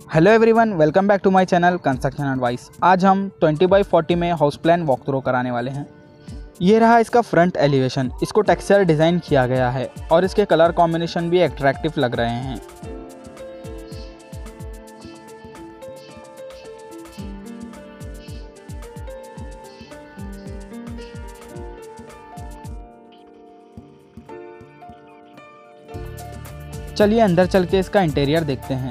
Hello everyone, welcome back to my channel construction advice. आज हम 20x40 में house plan walk through कराने वाले हैं। ये रहा इसका फ्रंट एलिवेशन। इसको टेक्सचर डिज़ाइन किया गया है और इसके कलर कॉम्बिनेशन भी अट्रैक्टिव लग रहे हैं। चलिए अंदर चल के इसका इंटीरियर देखते हैं।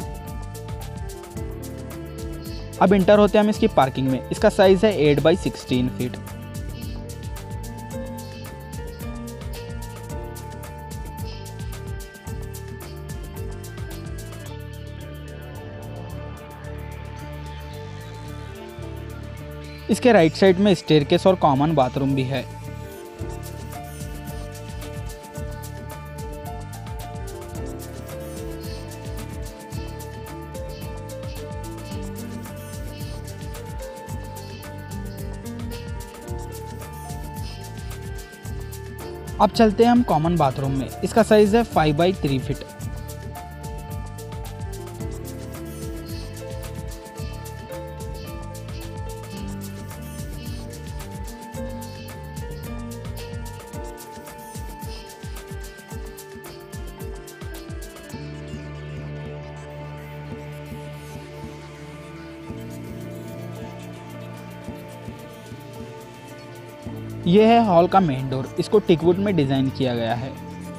अब इंटर होते हैं हम इसकी पार्किंग में। इसका साइज है 8x16 फीट। इसके राइट साइड में स्टेयरकेस और कॉमन बाथरूम भी है। अब चलते हैं हम कॉमन बाथरूम में। इसका साइज है 5x3 फीट। यह है हॉल का मेन डोर। इसको टिकवुड में डिजाइन किया गया है।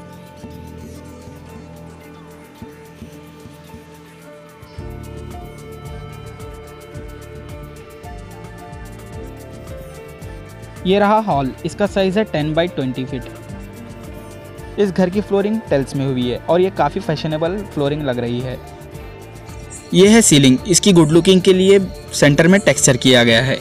ये रहा हॉल। इसका साइज है 10x20 फीट। इस घर की फ्लोरिंग टाइल्स में हुई है और ये काफ़ी फैशनेबल फ्लोरिंग लग रही है। ये है सीलिंग। इसकी गुड लुकिंग के लिए सेंटर में टेक्सचर किया गया है।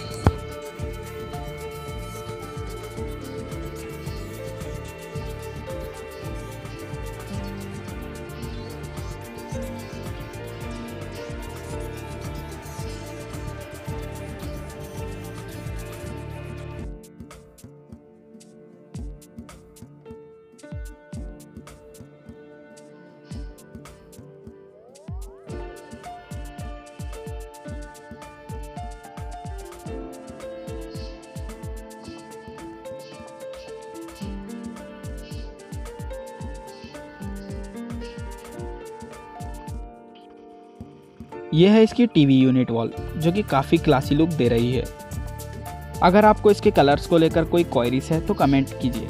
यह है इसकी टीवी यूनिट वॉल, जो कि काफ़ी क्लासी लुक दे रही है। अगर आपको इसके कलर्स को लेकर कोई क्वेरीज है तो कमेंट कीजिए।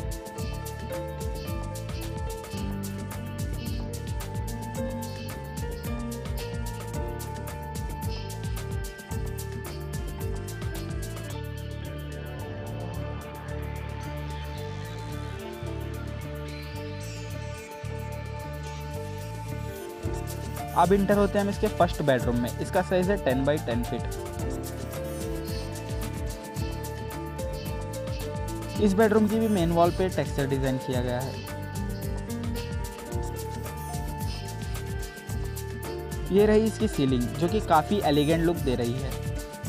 अब इंटर होते हैं हम इसके फर्स्ट बेडरूम में। इसका साइज है 10x10 फीट। इस बेडरूम की भी मेन वॉल पे टेक्सचर डिजाइन किया गया है। ये रही इसकी सीलिंग, जो कि काफी एलिगेंट लुक दे रही है।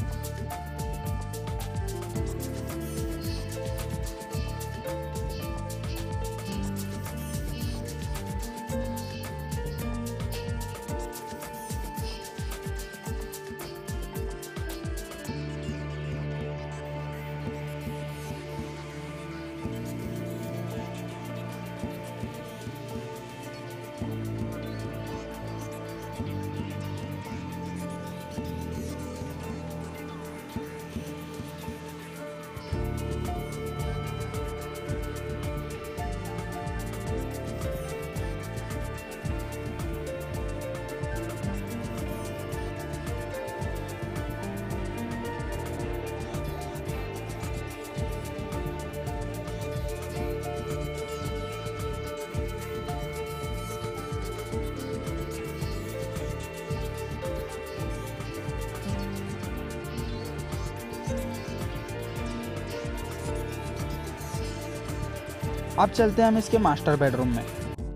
अब चलते हैं हम इसके मास्टर बेडरूम में।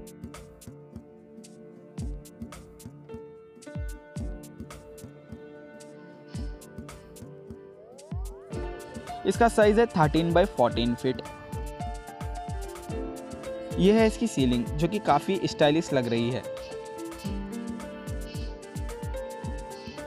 इसका साइज है 13x14 फीट। यह है इसकी सीलिंग, जो कि काफ़ी स्टाइलिश लग रही है।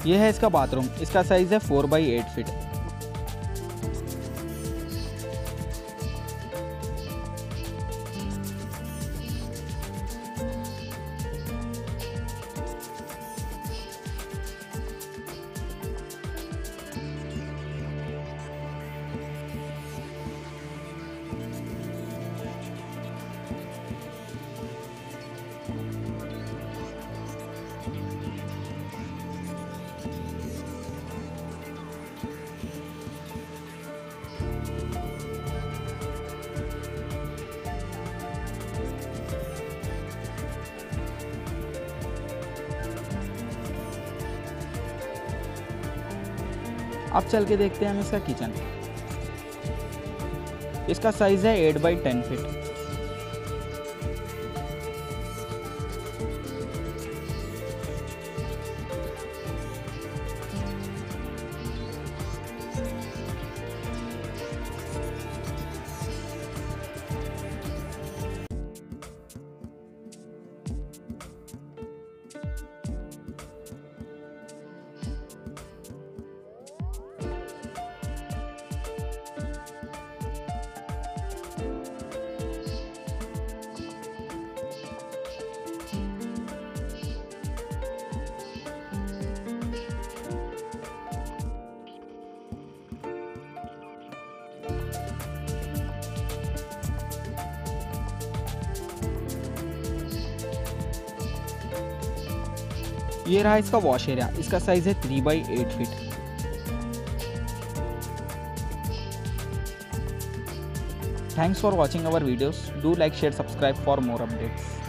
यह है इसका बाथरूम, इसका साइज़ है 4x8 फीट। अब चल के देखते हैं हम इसका किचन। इसका साइज़ है 8x10 फीट। ये रहा इसका वॉश एरिया, इसका साइज़ है 3x8 feet. Thanks for watching our videos. Do like, share, subscribe for more updates.